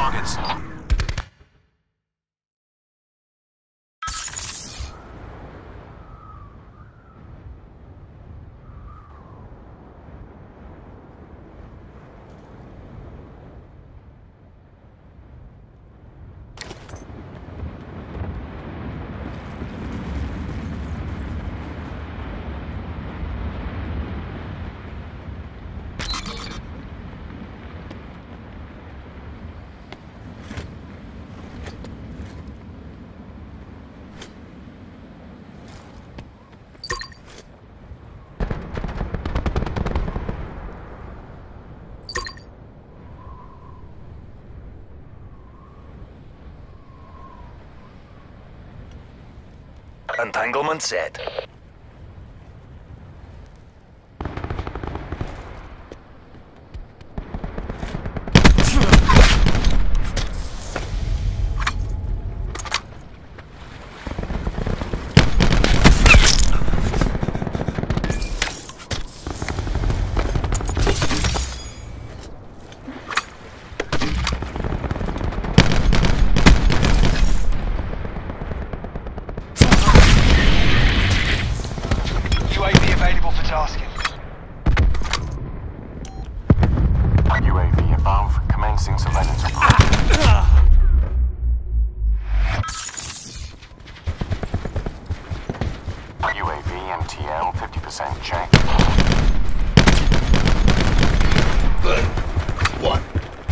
targets. Entanglement set. UAV available for tasking. UAV above, commencing surveillance operation. UAV MTL 50% check. One.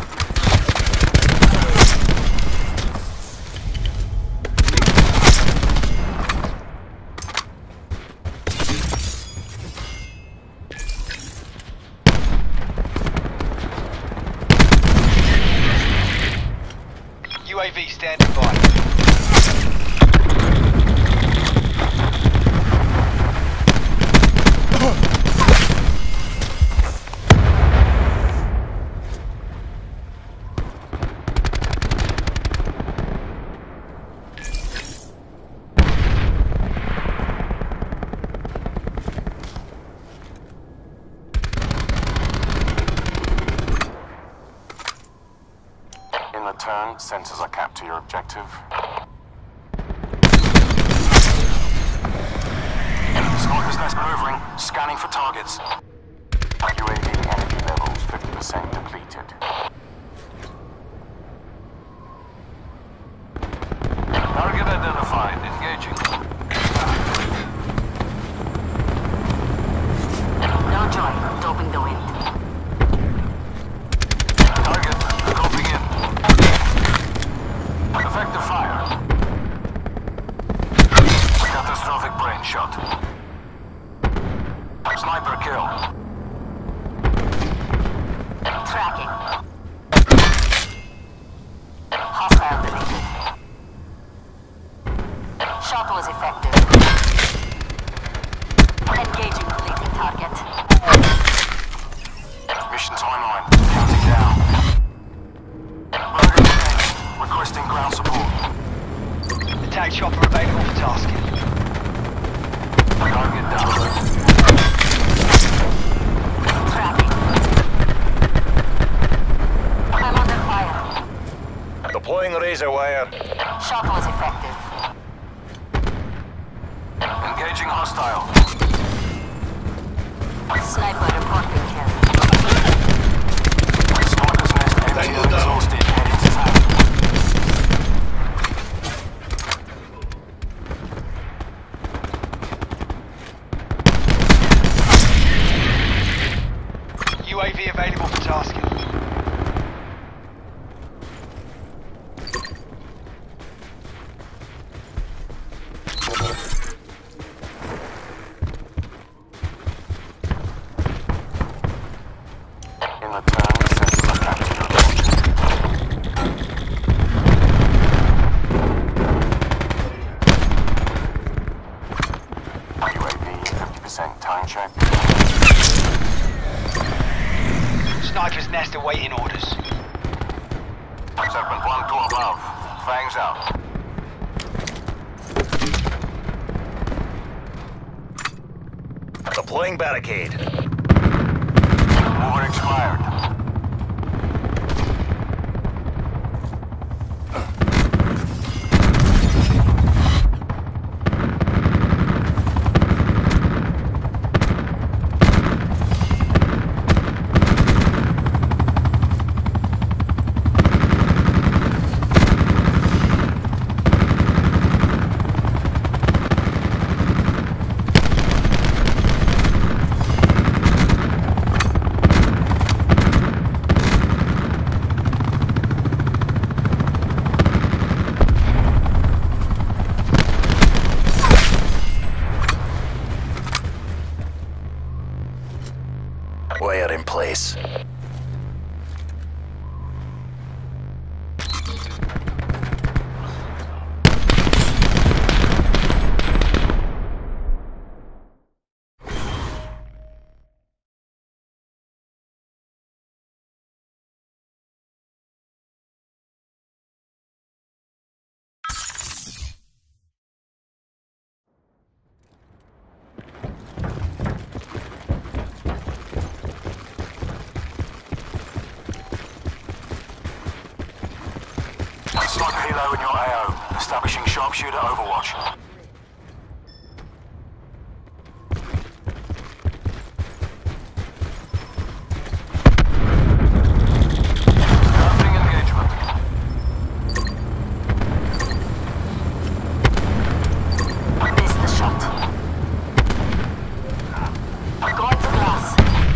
UAV standing by. In return, sensors are capped to your objective. Sniper's nest maneuvering, scanning for targets. UAV energy levels 50% depleted. Target identified, engaging. No joy, doping the wind. Target, scoping in. Effective fire. Catastrophic brain shot. Sniper kill. Tracking. Hostile deleted. Shot was effective. Engaging fleeting target. Mission timeline, counting down. Burger engaged, requesting ground support. Attack chopper available for tasking. Target down. Tracking. I'm under fire. Deploying razor wire. Shot was effective. Engaging hostile. Sniper reporting kill. Sniper's nest empty and exhausted, heading to tank. UAV available for tasking. In return, sensors are capped to your objective. UAV 50% time check. Sniper's nest awaiting orders. Serpent 1 to above. Fangs out. Deploying barricade. Mover expired. Sniper helo in your AO. Establishing sharpshooter overwatch. Starting engagement. Missed the shot. Going to glass.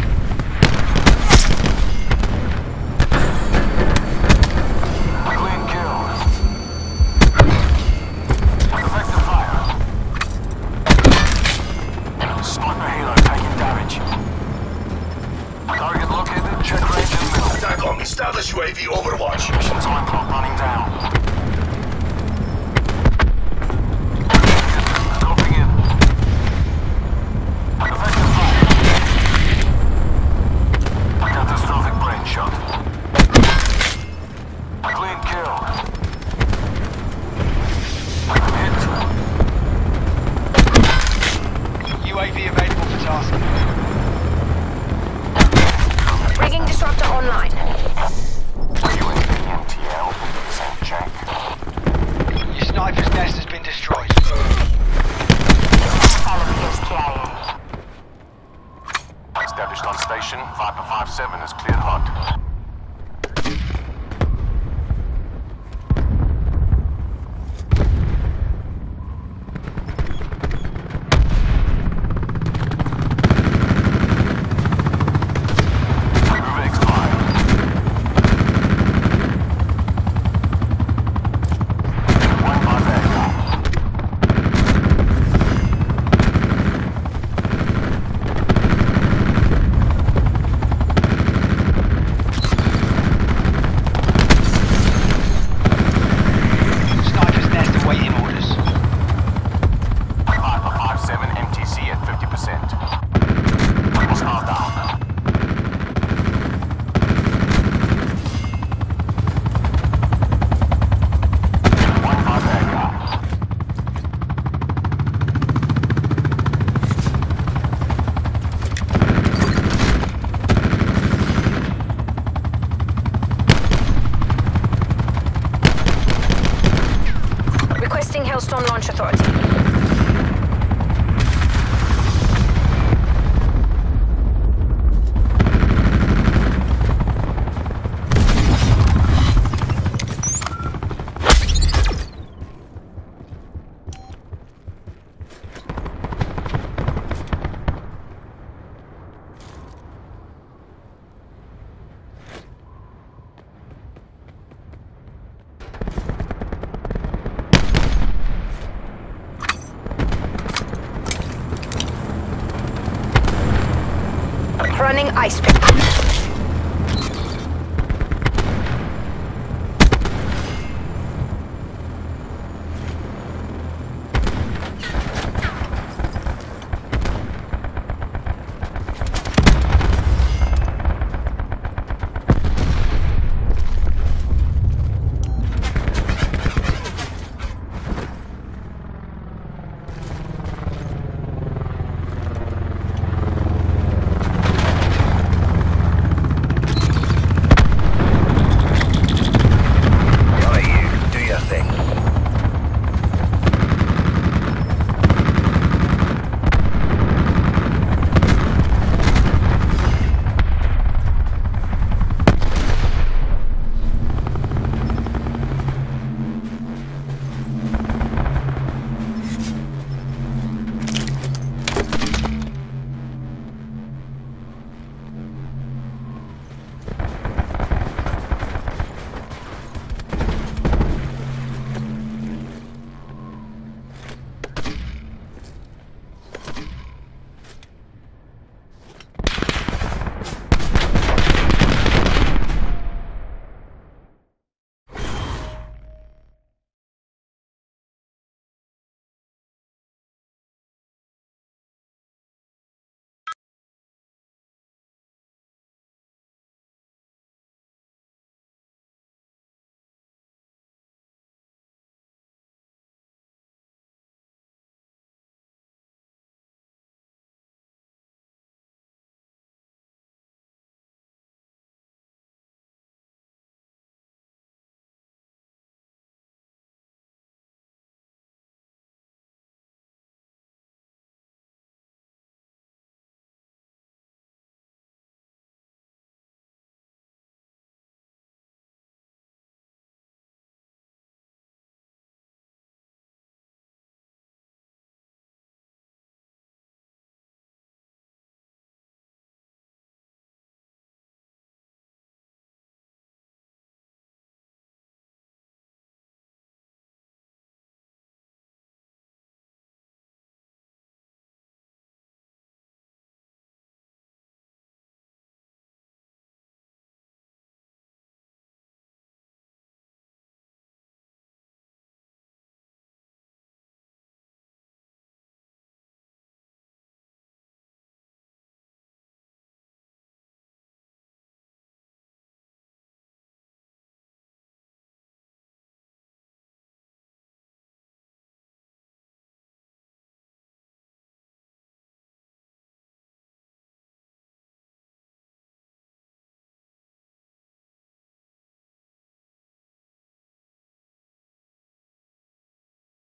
Clean kill. Effective fire. Sniper helo taking damage. Target located. Check range in middle. TACOM, establish UAV overwatch. Mission time clock running down. Dropping in. Effective fire. Catastrophic brain shot. Clean kill. Hit. UAV available for tasking. Rigging disruptor online. UAV MTL 50% check. Your sniper's nest has been destroyed. California's KIA. Established on station. Viper 5-7 has cleared hot. Move expired. One by there. Sniper's nest awaiting orders. Viper 5-7 MTC at 50%. Hostile down. One by there. Requesting Hellstorm launch authority. Running ice pick.